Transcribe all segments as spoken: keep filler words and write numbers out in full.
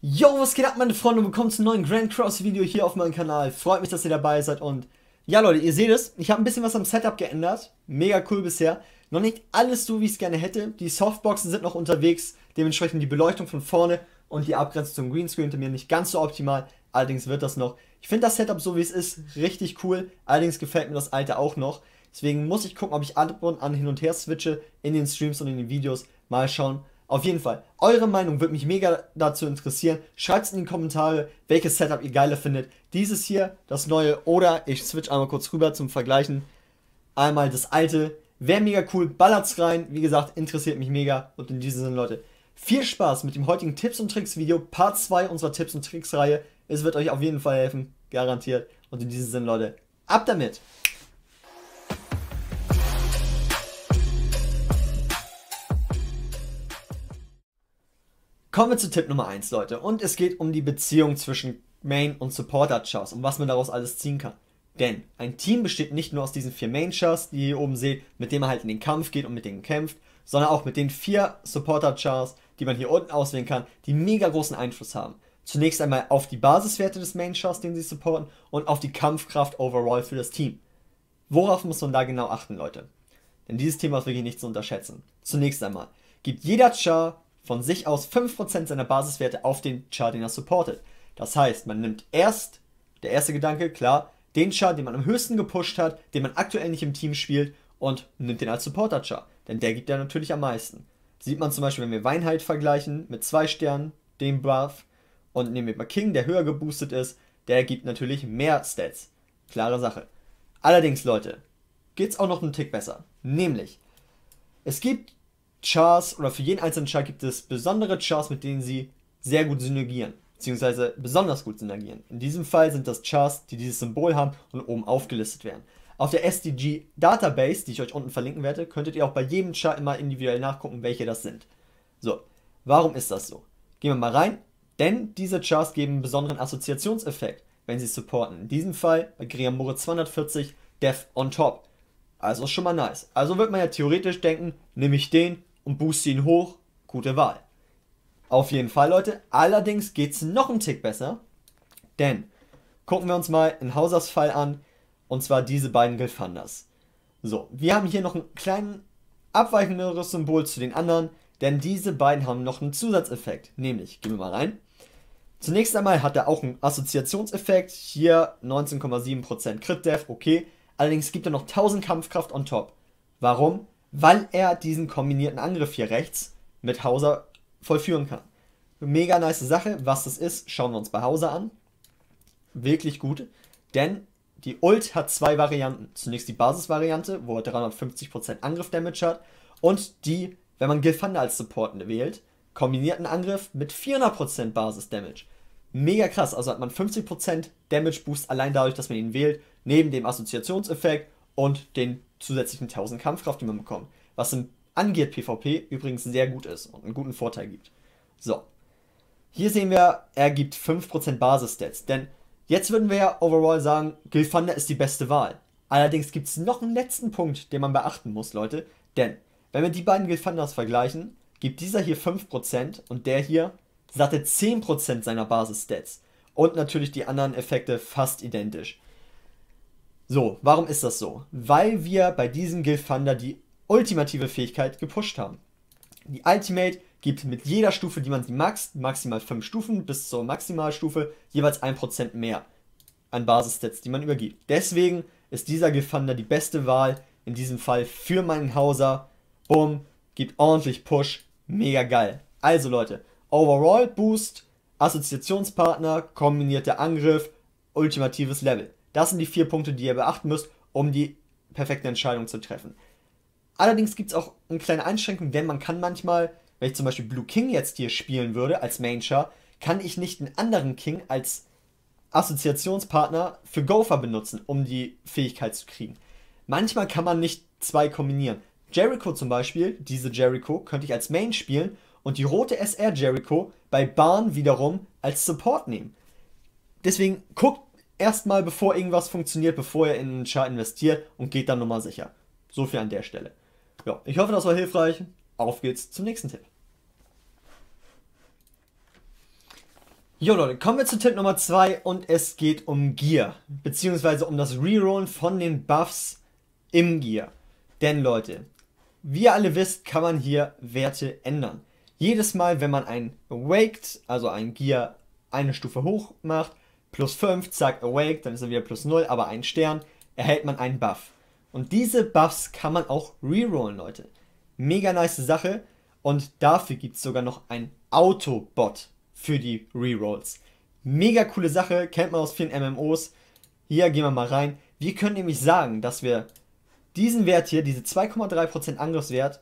Yo, was geht ab, meine Freunde? Willkommen zum neuen Grand Cross Video hier auf meinem Kanal. Freut mich, dass ihr dabei seid. Und ja, Leute, ihr seht es, ich habe ein bisschen was am Setup geändert. Mega cool bisher. Noch nicht alles so, wie ich es gerne hätte. Die Softboxen sind noch unterwegs. Dementsprechend die Beleuchtung von vorne und die Abgrenzung zum Greenscreen hinter mir nicht ganz so optimal. Allerdings wird das noch. Ich finde das Setup, so wie es ist, richtig cool. Allerdings gefällt mir das alte auch noch. Deswegen muss ich gucken, ob ich ab und an hin und her switche in den Streams und in den Videos. Mal schauen. Auf jeden Fall, eure Meinung würde mich mega dazu interessieren. Schreibt es in die Kommentare, welches Setup ihr geiler findet. Dieses hier, das neue, oder ich switch einmal kurz rüber zum Vergleichen. Einmal das alte. Wäre mega cool, ballert's rein. Wie gesagt, interessiert mich mega. Und in diesem Sinne, Leute, viel Spaß mit dem heutigen Tipps und Tricks Video. Part zwei unserer Tipps und Tricks Reihe. Es wird euch auf jeden Fall helfen, garantiert. Und in diesem Sinne, Leute, ab damit! Kommen wir zu Tipp Nummer eins, Leute. Und es geht um die Beziehung zwischen Main- und Supporter-Chars und was man daraus alles ziehen kann. Denn ein Team besteht nicht nur aus diesen vier Main-Chars, die ihr hier oben seht, mit denen man halt in den Kampf geht und mit denen kämpft, sondern auch mit den vier Supporter-Chars, die man hier unten auswählen kann, die mega großen Einfluss haben. Zunächst einmal auf die Basiswerte des Main-Chars, den sie supporten, und auf die Kampfkraft overall für das Team. Worauf muss man da genau achten, Leute? Denn dieses Thema ist wirklich nicht zu unterschätzen. Zunächst einmal gibt jeder Char von sich aus fünf Prozent seiner Basiswerte auf den Char, den er supportet. Das heißt, man nimmt erst, der erste Gedanke, klar, den Char, den man am höchsten gepusht hat, den man aktuell nicht im Team spielt, und nimmt den als Supporter-Char. Denn der gibt ja natürlich am meisten. Sieht man zum Beispiel, wenn wir Weinheit vergleichen mit zwei Sternen, dem Buff, und nehmen wir mal King, der höher geboostet ist, der gibt natürlich mehr Stats. Klare Sache. Allerdings, Leute, geht's auch noch einen Tick besser. Nämlich, es gibt Chars, oder für jeden einzelnen Char gibt es besondere Chars, mit denen sie sehr gut synergieren, beziehungsweise besonders gut synergieren. In diesem Fall sind das Chars, die dieses Symbol haben und oben aufgelistet werden. Auf der S D G Database, die ich euch unten verlinken werde, könntet ihr auch bei jedem Char immer individuell nachgucken, welche das sind. So, warum ist das so? Gehen wir mal rein, denn diese Chars geben einen besonderen Assoziationseffekt, wenn sie supporten. In diesem Fall bei Griamore zweihundertvierzig Death on Top. Also ist schon mal nice. Also wird man ja theoretisch denken, nehme ich den und booste ihn hoch, gute Wahl. Auf jeden Fall, Leute. Allerdings geht es noch einen Tick besser, denn gucken wir uns mal in Hausers Fall an, und zwar diese beiden Gilfanders. So, wir haben hier noch ein kleines abweichenderes Symbol zu den anderen, denn diese beiden haben noch einen Zusatzeffekt, nämlich, gehen wir mal rein. Zunächst einmal hat er auch einen Assoziationseffekt, hier neunzehn Komma sieben Prozent Crit Death, okay, allerdings gibt er noch tausend Kampfkraft on top. Warum? Weil er diesen kombinierten Angriff hier rechts mit Hauser vollführen kann. Mega nice Sache. Was das ist, schauen wir uns bei Hauser an. Wirklich gut, denn die Ult hat zwei Varianten. Zunächst die Basisvariante, wo er dreihundertfünfzig Prozent Angriff-Damage hat, und die, wenn man Gilfander als Support wählt, kombinierten Angriff mit vierhundert Prozent Basis-Damage. Mega krass, also hat man fünfzig Prozent Damage-Boost allein dadurch, dass man ihn wählt, neben dem Assoziationseffekt und den zusätzlichen tausend Kampfkraft, die man bekommt. Was im Angeht PvP übrigens sehr gut ist und einen guten Vorteil gibt. So. Hier sehen wir, er gibt fünf Prozent Basis-Stats. Denn jetzt würden wir ja overall sagen, Gilfander ist die beste Wahl. Allerdings gibt es noch einen letzten Punkt, den man beachten muss, Leute. Denn, wenn wir die beiden Gilfanders vergleichen, gibt dieser hier fünf Prozent und der hier satte zehn Prozent seiner Basis-Stats. Und natürlich die anderen Effekte fast identisch. So, warum ist das so? Weil wir bei diesem Gilfander die ultimative Fähigkeit gepusht haben. Die Ultimate gibt mit jeder Stufe, die man sie maxt, maximal fünf Stufen bis zur Maximalstufe, jeweils ein Prozent mehr an Basisstats, die man übergibt. Deswegen ist dieser Gilfander die beste Wahl, in diesem Fall für meinen Hauser. Bumm, gibt ordentlich Push, mega geil. Also Leute, Overall Boost, Assoziationspartner, kombinierter Angriff, ultimatives Level. Das sind die vier Punkte, die ihr beachten müsst, um die perfekte Entscheidung zu treffen. Allerdings gibt es auch eine kleine Einschränkung, denn man kann manchmal, wenn ich zum Beispiel Blue King jetzt hier spielen würde als Main Char, kann ich nicht einen anderen King als Assoziationspartner für Gopher benutzen, um die Fähigkeit zu kriegen. Manchmal kann man nicht zwei kombinieren. Jericho zum Beispiel, diese Jericho, könnte ich als Main spielen und die rote S R Jericho bei Barn wiederum als Support nehmen. Deswegen guckt erstmal, bevor irgendwas funktioniert, bevor ihr in einen Char investiert, und geht dann nochmal sicher. So viel an der Stelle. Ja, ich hoffe, das war hilfreich. Auf geht's zum nächsten Tipp. Jo Leute, kommen wir zu Tipp Nummer zwei und es geht um Gear, beziehungsweise um das Rerollen von den Buffs im Gear. Denn Leute, wie ihr alle wisst, kann man hier Werte ändern. Jedes Mal, wenn man ein Awaked, also ein Gear eine Stufe hoch macht, plus fünf, zack, Awaked, dann ist er wieder plus null, aber ein Stern, erhält man einen Buff. Und diese Buffs kann man auch rerollen, Leute. Mega nice Sache und dafür gibt es sogar noch ein Autobot für die Rerolls. Mega coole Sache, kennt man aus vielen M M Os. Hier gehen wir mal rein. Wir können nämlich sagen, dass wir diesen Wert hier, diese zwei Komma drei Prozent Angriffswert,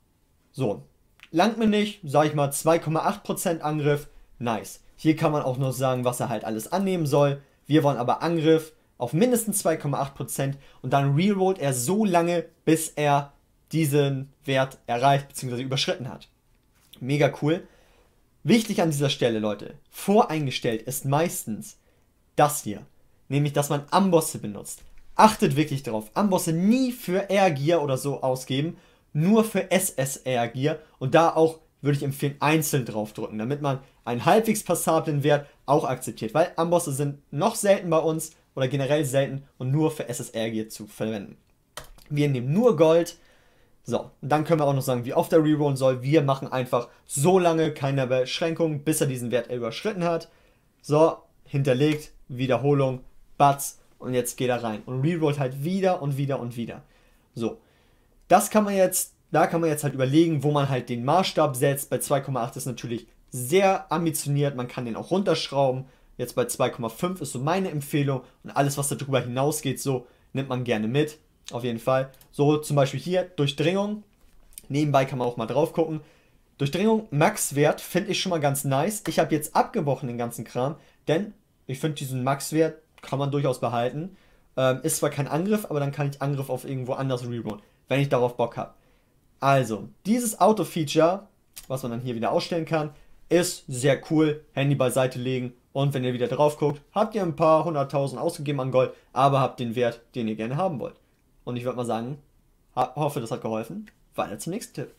so, langt mir nicht, sage ich mal zwei Komma acht Prozent Angriff, nice. Hier kann man auch noch sagen, was er halt alles annehmen soll. Wir wollen aber Angriff auf mindestens zwei Komma acht Prozent und dann rerollt er so lange, bis er diesen Wert erreicht bzw. überschritten hat. Mega cool. Wichtig an dieser Stelle, Leute, voreingestellt ist meistens das hier, nämlich, dass man Ambosse benutzt. Achtet wirklich darauf, Ambosse nie für Air Gear oder so ausgeben, nur für S S Air Gear und da auch würde ich empfehlen, einzeln drauf drücken, damit man einen halbwegs passablen Wert auch akzeptiert, weil Ambosse sind noch selten bei uns oder generell selten und nur für S S Air Gear zu verwenden. Wir nehmen nur Gold. So, und dann können wir auch noch sagen, wie oft er rerollen soll. Wir machen einfach so lange keine Beschränkung, bis er diesen Wert überschritten hat. So, hinterlegt, Wiederholung, Batz und jetzt geht er rein und rerollt halt wieder und wieder und wieder. So, das kann man jetzt, da kann man jetzt halt überlegen, wo man halt den Maßstab setzt. Bei zwei Komma acht ist natürlich sehr ambitioniert, man kann den auch runterschrauben. Jetzt bei zwei Komma fünf ist so meine Empfehlung und alles, was darüber hinausgeht, so nimmt man gerne mit. Auf jeden Fall. So zum Beispiel hier Durchdringung. Nebenbei kann man auch mal drauf gucken. Durchdringung, Maxwert finde ich schon mal ganz nice. Ich habe jetzt abgebrochen den ganzen Kram, denn ich finde diesen Maxwert kann man durchaus behalten. Ähm, ist zwar kein Angriff, aber dann kann ich Angriff auf irgendwo anders rerollen, wenn ich darauf Bock habe. Also, dieses Auto-Feature, was man dann hier wieder ausstellen kann, ist sehr cool. Handy beiseite legen und wenn ihr wieder drauf guckt, habt ihr ein paar hunderttausend ausgegeben an Gold, aber habt den Wert, den ihr gerne haben wollt. Und ich würde mal sagen, hoffe, das hat geholfen. Weiter zum nächsten Tipp.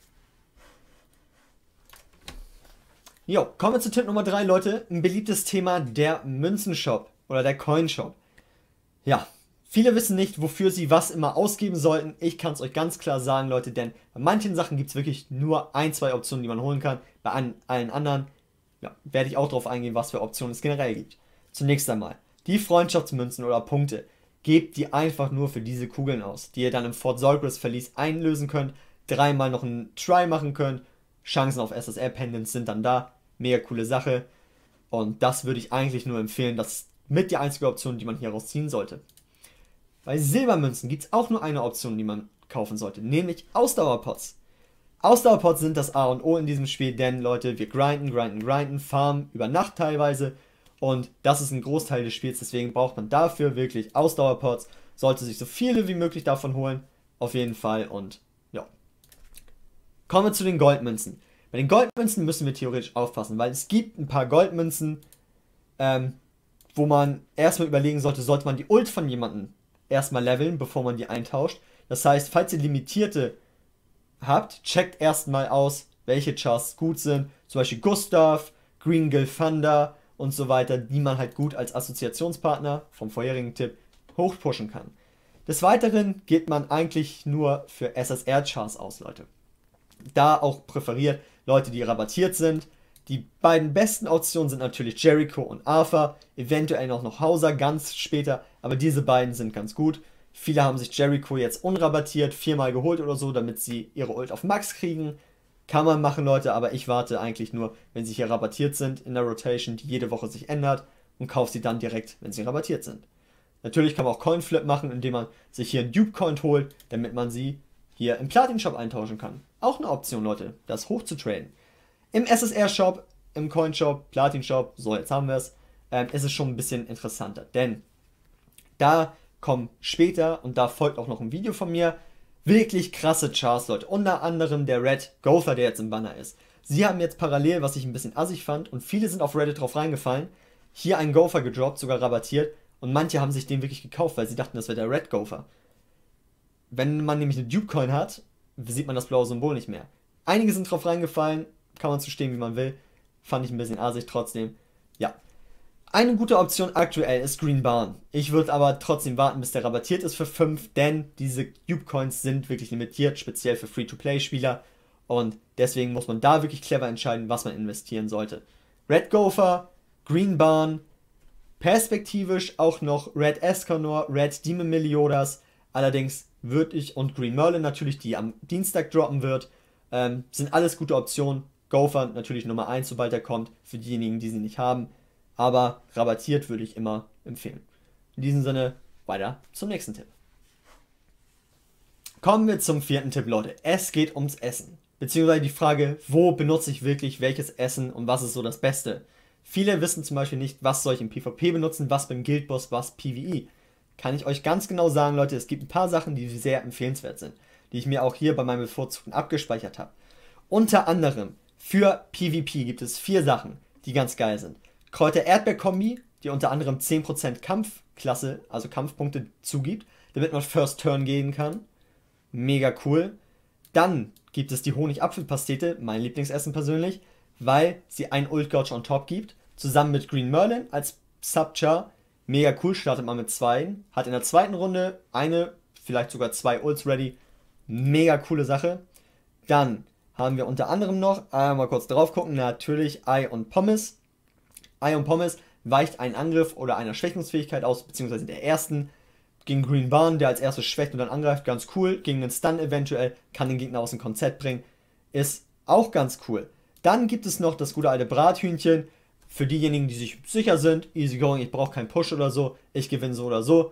Jo, kommen wir zu Tipp Nummer drei, Leute. Ein beliebtes Thema, der Münzenshop oder der Coinshop. Ja, viele wissen nicht, wofür sie was immer ausgeben sollten. Ich kann es euch ganz klar sagen, Leute, denn bei manchen Sachen gibt es wirklich nur ein, zwei Optionen, die man holen kann. Bei an, allen anderen ja, werde ich auch darauf eingehen, was für Optionen es generell gibt. Zunächst einmal, die Freundschaftsmünzen oder Punkte. Gebt die einfach nur für diese Kugeln aus, die ihr dann im Fort Zolgris Verlies einlösen könnt, dreimal noch einen Try machen könnt, Chancen auf S S R-Pendants sind dann da, mega coole Sache und das würde ich eigentlich nur empfehlen, das ist mit die einzige Option, die man hier rausziehen sollte. Bei Silbermünzen gibt es auch nur eine Option, die man kaufen sollte, nämlich Ausdauerpots. Ausdauerpots sind das A und O in diesem Spiel, denn Leute, wir grinden, grinden, grinden, farmen über Nacht teilweise. Und das ist ein Großteil des Spiels, deswegen braucht man dafür wirklich Ausdauerpots. Sollte sich so viele wie möglich davon holen, auf jeden Fall. Und ja. Kommen wir zu den Goldmünzen. Bei den Goldmünzen müssen wir theoretisch aufpassen, weil es gibt ein paar Goldmünzen, ähm, wo man erstmal überlegen sollte, sollte man die Ult von jemandem erstmal leveln, bevor man die eintauscht. Das heißt, falls ihr limitierte habt, checkt erstmal aus, welche Chars gut sind. Zum Beispiel Gustav, Green Gilfander und so weiter, die man halt gut als Assoziationspartner vom vorherigen Tipp hochpushen kann. Des Weiteren geht man eigentlich nur für S S R-Chars aus, Leute. Da auch präferiert Leute, die rabattiert sind. Die beiden besten Optionen sind natürlich Jericho und Arthur, eventuell auch noch Hauser ganz später, aber diese beiden sind ganz gut. Viele haben sich Jericho jetzt unrabattiert, viermal geholt oder so, damit sie ihre Ult auf Max kriegen. Kann man machen, Leute, aber ich warte eigentlich nur, wenn sie hier rabattiert sind in der Rotation, die jede Woche sich ändert und kaufe sie dann direkt, wenn sie rabattiert sind. Natürlich kann man auch Coinflip machen, indem man sich hier einen Dupe-Coin holt, damit man sie hier im Platin-Shop eintauschen kann. Auch eine Option, Leute, das hoch zu traden. Im S S R-Shop, im Coin-Shop, Platin-Shop, so jetzt haben wir es, ähm, ist es schon ein bisschen interessanter, denn da kommen später, und da folgt auch noch ein Video von mir, wirklich krasse Chars, Leute. Unter anderem der Red Gopher, der jetzt im Banner ist. Sie haben jetzt parallel, was ich ein bisschen assig fand, und viele sind auf Reddit drauf reingefallen, hier einen Gopher gedroppt, sogar rabattiert, und manche haben sich den wirklich gekauft, weil sie dachten, das wäre der Red Gopher. Wenn man nämlich eine Dupe-Coin hat, sieht man das blaue Symbol nicht mehr. Einige sind drauf reingefallen, kann man zu stehen, wie man will. Fand ich ein bisschen assig trotzdem. Ja, Eine gute Option aktuell ist Green Barn. Ich würde aber trotzdem warten, bis der rabattiert ist für fünf, denn diese Cube Coins sind wirklich limitiert, speziell für Free-to-Play-Spieler. Und deswegen muss man da wirklich clever entscheiden, was man investieren sollte. Red Gopher, Green Barn, perspektivisch auch noch Red Escanor, Red Demon Meliodas. Allerdings würde ich, und Green Merlin natürlich, die am Dienstag droppen wird, ähm, sind alles gute Optionen. Gopher natürlich Nummer eins, sobald er kommt, für diejenigen, die sie nicht haben. Aber rabattiert würde ich immer empfehlen. In diesem Sinne, weiter zum nächsten Tipp. Kommen wir zum vierten Tipp, Leute. Es geht ums Essen. Beziehungsweise die Frage, wo benutze ich wirklich welches Essen und was ist so das Beste? Viele wissen zum Beispiel nicht, was soll ich im PvP benutzen, was beim Guildboss, was PvE. Kann ich euch ganz genau sagen, Leute, es gibt ein paar Sachen, die sehr empfehlenswert sind, die ich mir auch hier bei meinem bevorzugten abgespeichert habe. Unter anderem für PvP gibt es vier Sachen, die ganz geil sind. Kräuter-Erdbeer-Kombi, die unter anderem zehn Prozent Kampfklasse, also Kampfpunkte zugibt, damit man First Turn gehen kann. Mega cool. Dann gibt es die Honig-Apfel-Pastete, mein Lieblingsessen persönlich, weil sie ein Ult Gouge on top gibt, zusammen mit Green Merlin als Subchar. Mega cool, startet man mit zwei, hat in der zweiten Runde eine, vielleicht sogar zwei Ults ready. Mega coole Sache. Dann haben wir unter anderem noch, einmal kurz drauf gucken, natürlich Ei und Pommes. Ei und Pommes weicht einen Angriff oder einer Schwächungsfähigkeit aus, beziehungsweise der ersten. Gegen Green Barn, der als erstes schwächt und dann angreift, ganz cool. Gegen den Stun eventuell, kann den Gegner aus dem Konzept bringen. Ist auch ganz cool. Dann gibt es noch das gute alte Brathühnchen. Für diejenigen, die sich sicher sind, easy going, ich brauche keinen Push oder so, ich gewinne so oder so.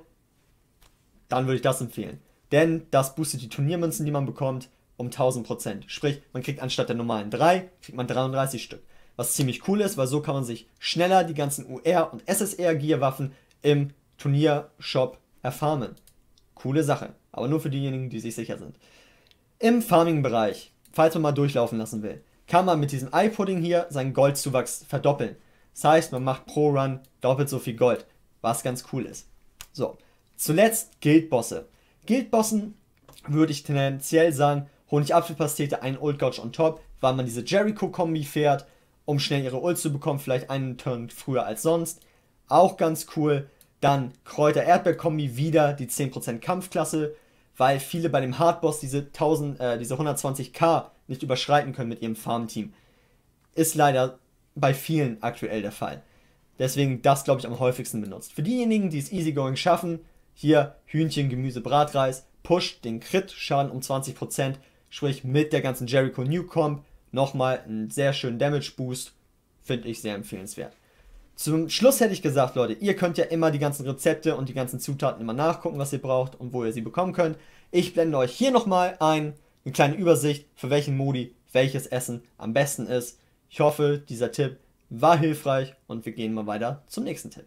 Dann würde ich das empfehlen. Denn das boostet die Turniermünzen, die man bekommt, um tausend Prozent. Sprich, man kriegt anstatt der normalen drei, kriegt man dreiunddreißig Stück. Was ziemlich cool ist, weil so kann man sich schneller die ganzen U R und S S R-Gear-Waffen im Turniershop erfarmen. Coole Sache, aber nur für diejenigen, die sich sicher sind. Im Farming-Bereich, falls man mal durchlaufen lassen will, kann man mit diesem Ei-Pudding hier seinen Goldzuwachs verdoppeln. Das heißt, man macht pro Run doppelt so viel Gold, was ganz cool ist. So, zuletzt Guildbosse. Guildbossen würde ich tendenziell sagen, Honig-Apfel-Pastete, ein Ult Gouge on top, weil man diese Jericho-Kombi fährt, um schnell ihre Ult zu bekommen, vielleicht einen Turn früher als sonst. Auch ganz cool. Dann Kräuter-Erdbeer-Kombi, wieder die zehn Prozent Kampfklasse, weil viele bei dem Hardboss diese, tausend, äh, diese hundertzwanzig K nicht überschreiten können mit ihrem Farmteam. Ist leider bei vielen aktuell der Fall. Deswegen das, glaube ich, am häufigsten benutzt. Für diejenigen, die es easygoing schaffen, hier Hühnchen, Gemüse, Bratreis, pusht den Crit-Schaden um zwanzig Prozent, sprich mit der ganzen Jericho New Comp nochmal einen sehr schönen Damage-Boost, finde ich sehr empfehlenswert. Zum Schluss hätte ich gesagt, Leute, ihr könnt ja immer die ganzen Rezepte und die ganzen Zutaten immer nachgucken, was ihr braucht und wo ihr sie bekommen könnt. Ich blende euch hier nochmal ein, eine kleine Übersicht, für welchen Modi welches Essen am besten ist. Ich hoffe, dieser Tipp war hilfreich und wir gehen mal weiter zum nächsten Tipp.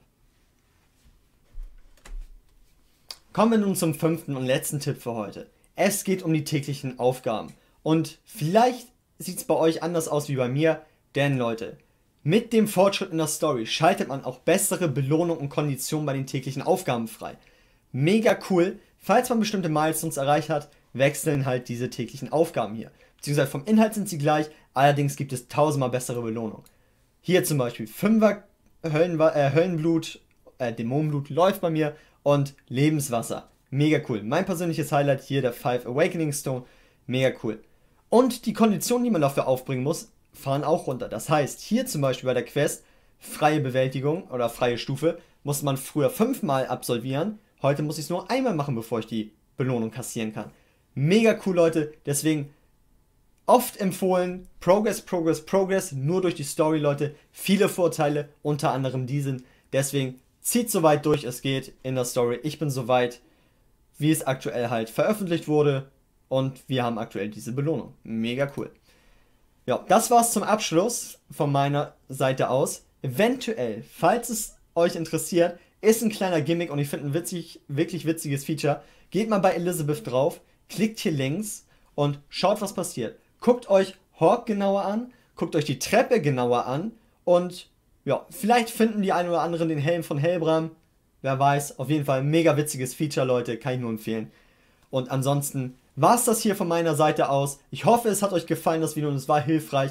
Kommen wir nun zum fünften und letzten Tipp für heute. Es geht um die täglichen Aufgaben. Und vielleicht sieht es bei euch anders aus wie bei mir, denn Leute, mit dem Fortschritt in der Story schaltet man auch bessere Belohnung und Konditionen bei den täglichen Aufgaben frei. Mega cool, falls man bestimmte Milestones erreicht hat, wechseln halt diese täglichen Aufgaben hier. Beziehungsweise vom Inhalt sind sie gleich, allerdings gibt es tausendmal bessere Belohnung. Hier zum Beispiel fünfer Höllen, äh, Höllenblut, äh, Dämonenblut läuft bei mir und Lebenswasser. Mega cool. Mein persönliches Highlight hier, der Five Awakening Stone. Mega cool. Und die Konditionen, die man dafür aufbringen muss, fahren auch runter. Das heißt, hier zum Beispiel bei der Quest, freie Bewältigung oder freie Stufe, musste man früher fünfmal absolvieren. Heute muss ich es nur einmal machen, bevor ich die Belohnung kassieren kann. Mega cool, Leute. Deswegen oft empfohlen, Progress, Progress, Progress, nur durch die Story, Leute. Viele Vorteile, unter anderem diesen. Deswegen zieht so weit durch es geht in der Story. Ich bin so weit, wie es aktuell halt veröffentlicht wurde. Und wir haben aktuell diese Belohnung. Mega cool. Ja, das war's zum Abschluss von meiner Seite aus. Eventuell, falls es euch interessiert, ist ein kleiner Gimmick und ich finde ein witzig, wirklich witziges Feature. Geht mal bei Elizabeth drauf, klickt hier links und schaut, was passiert. Guckt euch Hawk genauer an, guckt euch die Treppe genauer an und ja, vielleicht finden die einen oder anderen den Helm von Helbram. Wer weiß, auf jeden Fall ein mega witziges Feature, Leute, kann ich nur empfehlen. Und ansonsten war es das hier von meiner Seite aus. Ich hoffe, es hat euch gefallen, das Video, und es war hilfreich.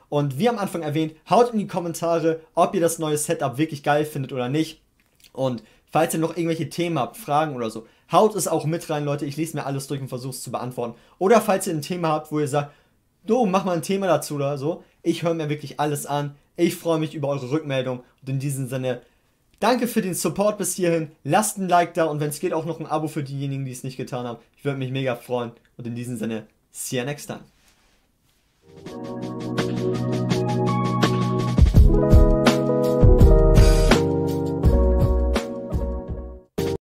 Und wie am Anfang erwähnt, haut in die Kommentare, ob ihr das neue Setup wirklich geil findet oder nicht. Und falls ihr noch irgendwelche Themen habt, Fragen oder so, haut es auch mit rein, Leute. Ich lese mir alles durch und versuche es zu beantworten. Oder falls ihr ein Thema habt, wo ihr sagt, du, mach mal ein Thema dazu oder so. Ich höre mir wirklich alles an. Ich freue mich über eure Rückmeldung. Und in diesem Sinne, danke für den Support bis hierhin. Lasst ein Like da und wenn es geht, auch noch ein Abo für diejenigen, die es nicht getan haben. Ich würde mich mega freuen. Und in diesem Sinne, see you next time.